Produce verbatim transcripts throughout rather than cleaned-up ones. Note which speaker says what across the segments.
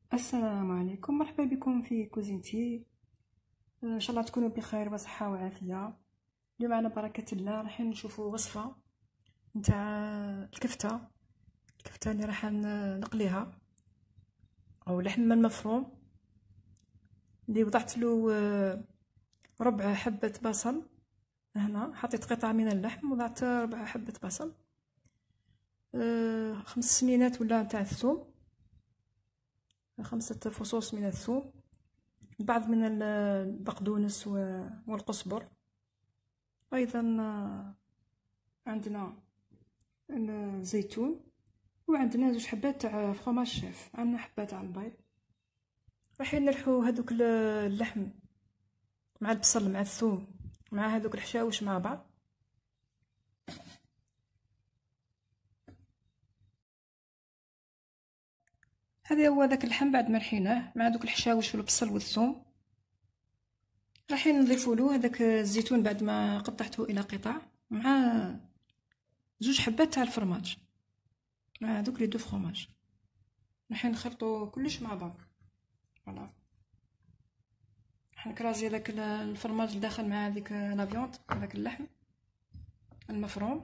Speaker 1: السلام عليكم، مرحبا بكم في كوزينتي. ان شاء الله تكونوا بخير وصحه وعافيه. اليوم على بركه الله راح نشوفوا وصفه نتاع الكفته الكفته اللي راح نقليها او اللحم المفروم اللي وضعت له ربع حبه بصل. هنا حطيت قطعه من اللحم، وضعت ربع حبه بصل، خمس سنينات ولا نتاع الثوم، خمسة فصوص من الثوم، بعض من البقدونس والقزبر. ايضا عندنا الزيتون، وعندنا زوج حبات تاع فرماج شيف، عندنا حبه تاع البيض. راح نلحو هذوك اللحم مع البصل مع الثوم مع هذوك الحشاوش مع بعض. هذا هو ذاك اللحم بعد ما رحيناه مع دوك الحشاوش والبصل والثوم. راح نضيفوا له هذاك الزيتون بعد ما قطعته الى قطع، مع زوج حبات تاع الفرماج مع هذوك لي دو فرماج. راح نخلطوا كلش مع بعض. فوالا، راح نكرازي هذاك الفرماج داخل مع هذيك لا فيوند، هذاك اللحم المفروم.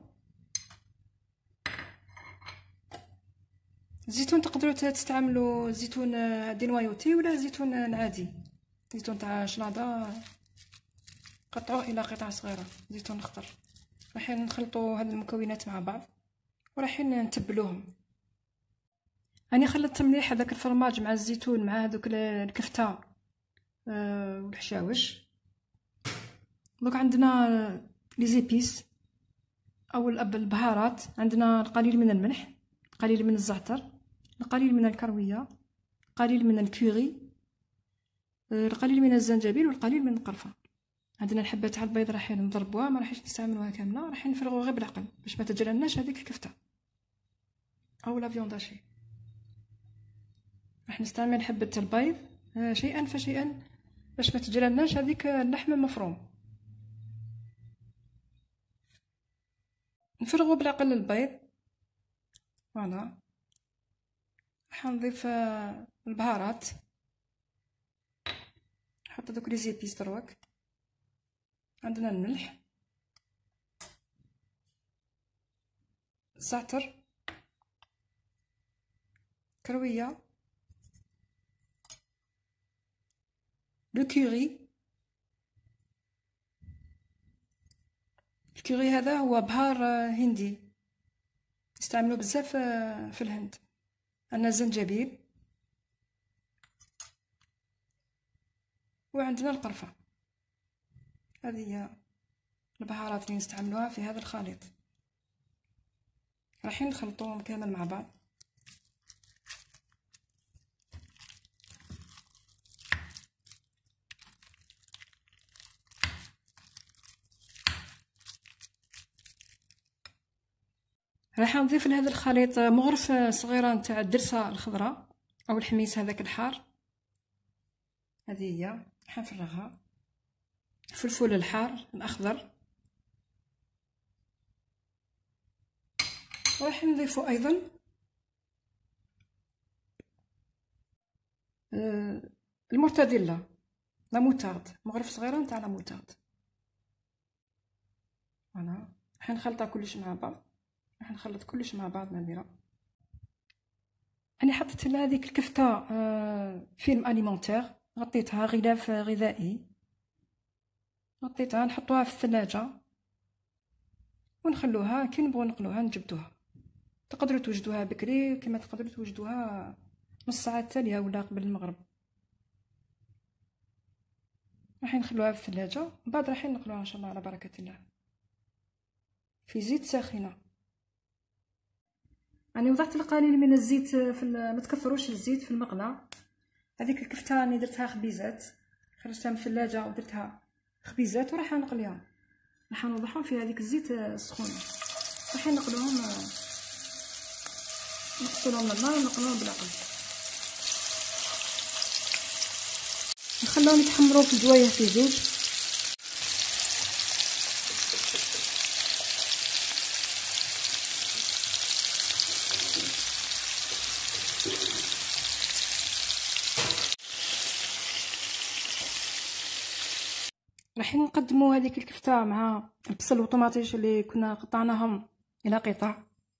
Speaker 1: الزيتون تقدروا تستعملوا زيتون دينوايوتي ولا زيتون عادي، زيتون تاع شلاضه قطعوه الى قطع صغيره، زيتون اخضر. راح نخلطوا هاد المكونات مع بعض وراح نتبلوهم. راني خلطت مليح هذاك الفرماج مع الزيتون مع هذوك الكفته أه والحشاوش. دونك عندنا لي زيبيس او البهارات، عندنا القليل من الملح، القليل من الزعتر، القليل من الكرويه، القليل من الكوري، القليل من الزنجبيل، والقليل من القرفه. عندنا الحبه تاع البيض راح نضربوها، ما راحش نستعملوها كامله، راح نفرغوا غير بالعقل باش ما تجرالناش هذيك الكفته او لا فيونداشي. راح نستعمل حبه البيض شيئا فشيئا باش ما تجرالناش هذيك اللحم المفروم. نفرغوا بالعقل البيض. فوالا، راح نضيف البهارات، نحط دوك لي زيبيس دروك. عندنا الملح، الزعتر، كرويه، لو كوري. الكوري هذا هو بهار هندي يستعملوه بزاف في الهند. عندنا الزنجبيل، وعندنا القرفه. هذه هي البهارات اللي نستعملوها في هذا الخليط. راح نخلطوهم كامل مع بعض. راح نضيف لهذا الخليط مغرف صغيره نتاع الدرسه الخضراء او الحميص هذاك الحار. هذه هي راح نفرغها. الفلفل الحار الاخضر، وراح نضيفوا ايضا المرتديلا، لا موتارد، مغرف صغيره نتاع لا موتارد. فوالا، راح نخلطها كلش مع بعض. راح نخلط كلش مع بعض نادره. انا حطيت لها هذيك الكفته فيلم اليمونتير، غطيتها غلاف غذائي، غطيتها نحطوها في الثلاجه ونخلوها كي نبغوا نقلوها نجبدوها. تقدروا توجدوها بكري كما تقدروا توجدوها نص ساعه التاليه ولا قبل المغرب. راح نخلوها في الثلاجه، من بعد راح نقلوها ان شاء الله على بركه الله في زيت ساخنه. راني وضعت القليل من الزيت في ما تكثروش الزيت في المقله. هذيك الكفته راني درتها خبيزات، خرجتها من الثلاجه ودرتها خبيزات وراح نقليهم. راح نوضعهم في هذيك الزيت السخون، راح نقلوهم، نقصلهم من النار ونقلوهم بالعقل، نخليهم يتحمروا في الجوايه في زوج. راح نقدموا هذيك الكفته مع البصل والطوماطيش اللي كنا قطعناهم الى قطع.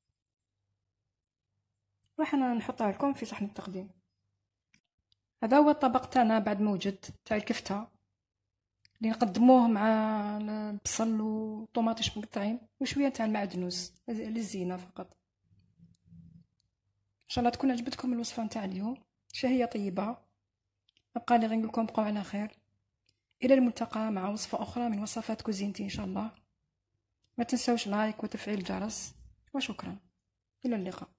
Speaker 1: راح نحطها لكم في صحن التقديم. هذا هو الطبق تاعنا بعد موجد تاع الكفته اللي نقدموه مع البصل والطوماطيش مقطعين وشويه تاع المعدنوس للزينه فقط. ان شاء الله تكون عجبتكم الوصفه نتاع اليوم، شهيه طيبه. ابقى لي غير نقول لكم بقوا على خير، الى الملتقى مع وصفه اخرى من وصفات كوزينتي ان شاء الله. ما تنسوش لايك وتفعيل الجرس، وشكرا، الى اللقاء.